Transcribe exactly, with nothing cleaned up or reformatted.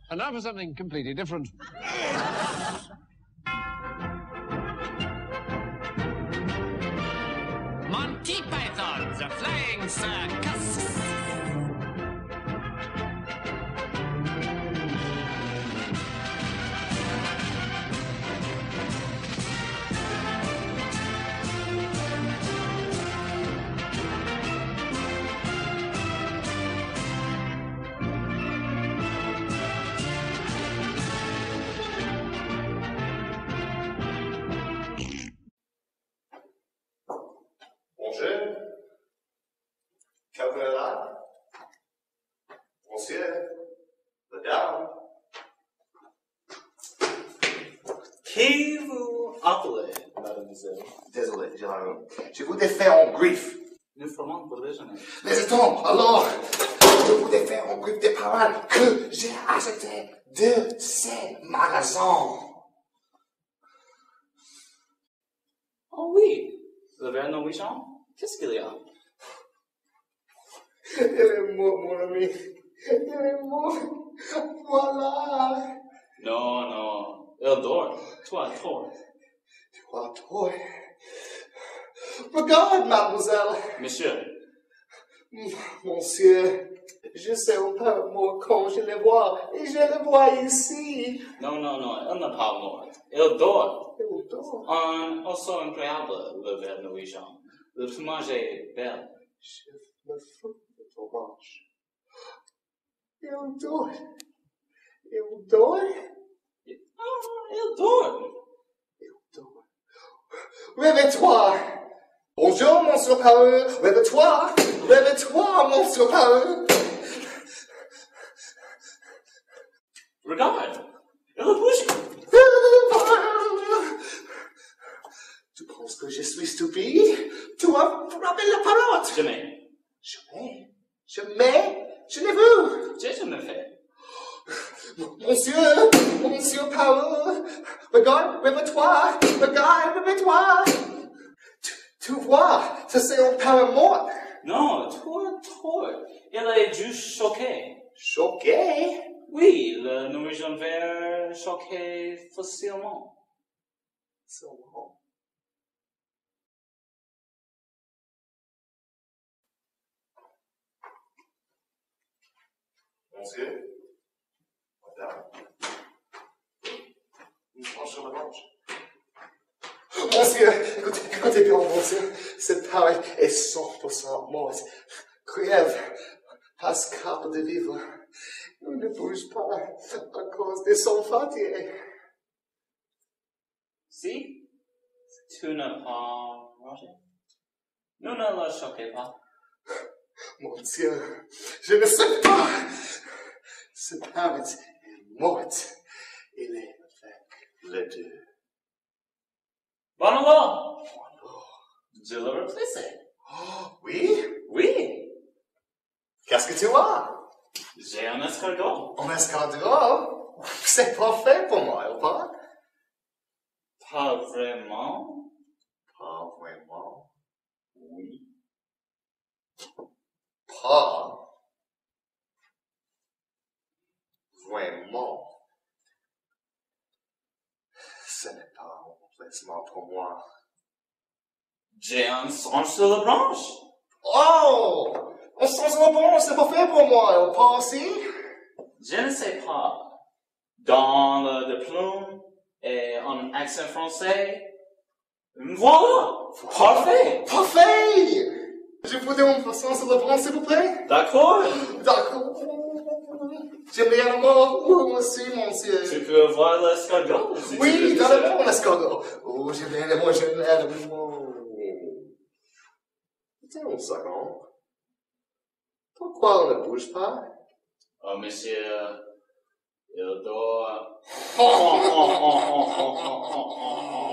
And now for something completely different. Monty Python, the Flying Circus. Bonjour. Cabrera. Monsieur. Madame. Qui vous appelez, mademoiselle? Désolé, Gérard. Je vous défais en griffe. Nous formons pour déjeuner. Mais attends, alors, je vous défais en griffe des paroles que j'ai achetées de ces magasins. Oh oui, le verre norvégien? Qu'est-ce qu'il y a? Il est mort, mon ami. Il est mort. Voilà. Non, non, il dort. Toi, toi. Toi, toi. Regarde, mademoiselle. Monsieur. Monsieur, je sais un peu mort quand je le vois, et je le vois ici. Non, non, non, il n'est pas mort. Il dort. Il dort. Un osso incroyable, le verre norvégien. Le plumage est bel. Je me fous de ton manche. Il dort. Il dort. Ah, il dort. Il dort. Réveille-toi. Bonjour, monsieur Parrot. Réveille-toi. Réveille-toi, monsieur Parrot. Regarde, il bouge. Tu penses que je suis stupide? Tu as frappé la parrot. Jamais. Jamais. Jamais. Je l'ai vu. J'ai jamais fait. Monsieur, monsieur Parrot, regarde, réveille-toi, regarde, réveille-toi. Tu, tu vois, ça c'est un parrot mort. Non, toi, toi. Il est juste choqué. Choqué? Oui, le norvégien vert choqué facilement. Seulement. Monsieur, madame, une tranche sur la manche. Monsieur, écoutez, écoutez bien, monsieur, cette parole est cent pour cent morte. Crève, passe capable de vivre. Nous ne bouge pas à cause de son fatigue. Si, tu n'as pas mangé. Nous ne le choquons pas. Mon Dieu, je ne sais pas. Ce parrot est morte. Il est avec les deux. Bon alors, je le replace. Oh, oui? Oui, Qu'est-ce que tu as? j'ai un escargot. Un escargot? C'est parfait pour moi, ou pas? Pas vraiment. Pas vraiment. Oui. Pas vraiment. Ce n'est pas un remplacement pour moi. J'ai un songe sur la branche. Oh! On sent sur la branche, c'est parfait pour moi, ou pas aussi? Je ne sais pas. Dans le diplôme et en accent français. Voilà! Parfait! Parfait! Je vous donne un poisson sur la branche, s'il vous plaît? D'accord? D'accord. J'aime bien le mot. Oh, monsieur, monsieur. Tu peux avoir l'escargot. Si tu Oui, veux dans ça. le mot, l'escargot. Oh, j'aime bien le mot, j'aime bien le mot. Tiens un second. Pourquoi on ne bouge pas? Oh, monsieur, il dort.